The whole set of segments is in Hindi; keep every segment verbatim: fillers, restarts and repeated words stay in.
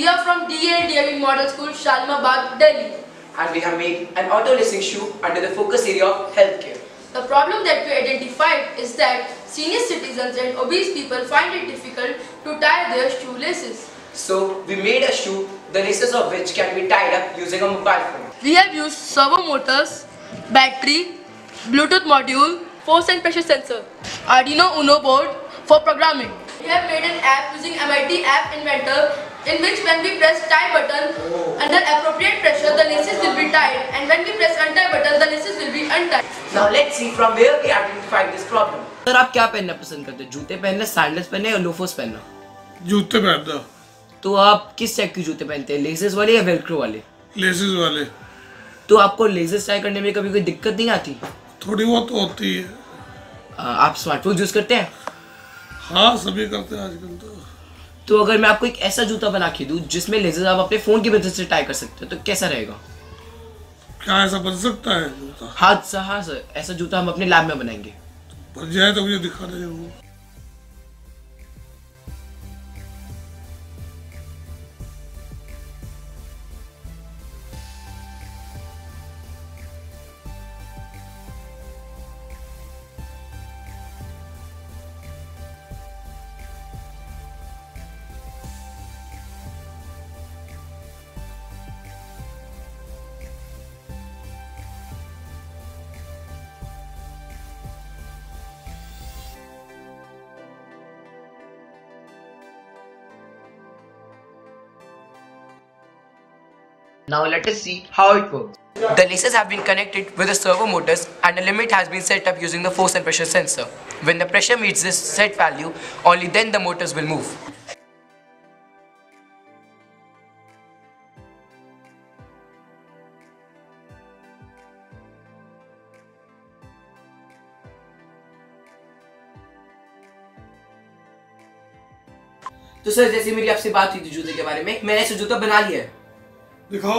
We are from D A A Yog Model School, Shalimar Bagh, Delhi. And we have made an auto lacing shoe under the focus area of healthcare. The problem that we identified is that senior citizens and obese people find it difficult to tie their shoelaces. So we made a shoe, the laces of which can be tied up using a mobile phone. We have used servo motors, battery, Bluetooth module, force and pressure sensor, Arduino Uno board for programming. We have made an app using M I T App Inventor, in which when we press tie button oh. under appropriate pressure, the laces will be tied, and when we press untie button, the laces will be untied. Now let's see from where we identified this problem. Sir आप क्या पहनना पसंद करते हैं? जूते पहनना, सैंडल्स पहनना या लोफर्स पहनना? जूते पहनना। तो आप किस टाइप के जूते पहनते हैं? लेसेस वाले या वेलक्रो वाले? लेसेस वाले। तो आपको लेसेस ट्राई करने में कभी कोई दिक्कत नहीं आती? थोड़ी बहुत होती है। आ, आप स्मार्टफोन यूज करते हैं? हाँ सभी करते हैं आजकल तो। तो अगर मैं आपको एक ऐसा जूता बना के दूं जिसमें लेसेस आप अपने फोन की मदद से टाई कर सकते हैं तो कैसा रहेगा? क्या ऐसा बन सकता है जूता? हाँ सर, हाँ सर, ऐसा जूता हम अपने लैब में बनाएंगे। बन जाए तो मुझे दिखा दीजिए। Now let us see how it works. The laces have been connected with the servo motors and a limit has been set up using the force and pressure sensor. When the pressure meets this set value, only then the motors will move. तो सर जैसे मेरी आपसे बात हुई थी जूते के बारे में, मैंने ऐसा जूता बना लिया है। दिखाओ।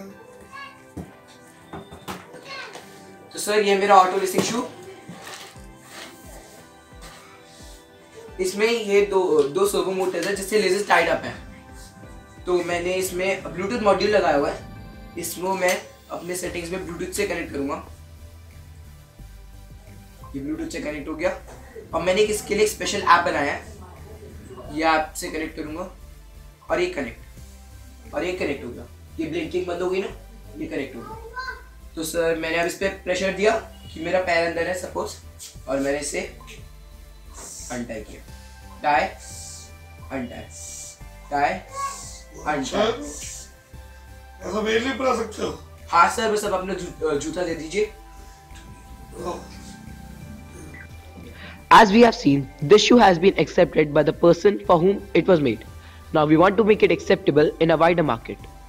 तो सर ये मेरा ऑटो लेसिंग शू, इसमें ये दो दो सर्वो मोटर्स है जिससे लेसेस टाइड अप है। तो मैंने इसमें ब्लूटूथ मॉड्यूल लगाया हुआ है, इसको मैं अपने सेटिंग्स में ब्लूटूथ से कनेक्ट करूंगा। ये ब्लूटूथ से कनेक्ट हो गया और मैंने इसके लिए एक स्पेशल ऐप बनाया है। ये ऐप से कनेक्ट करूंगा और ये कनेक्ट और ये कनेक्ट हो गया। ये ब्लिंकिंग बंद हो गई ना, ये कनेक्ट हो गया। तो सर मैंने अब इस पे प्रेशर दिया कि मेरा पैर अंदर है सपोज, और मैंने इसे अनटाई किया। Tie untie tie untie. ऐसा मेरे लिए बना सकते हो? हाँ सर, बस अब अपना जू, जूता दे दीजिए। As we have seen, this shoe has been accepted by the person for whom it was made. Now we want to make it acceptable in a wider market.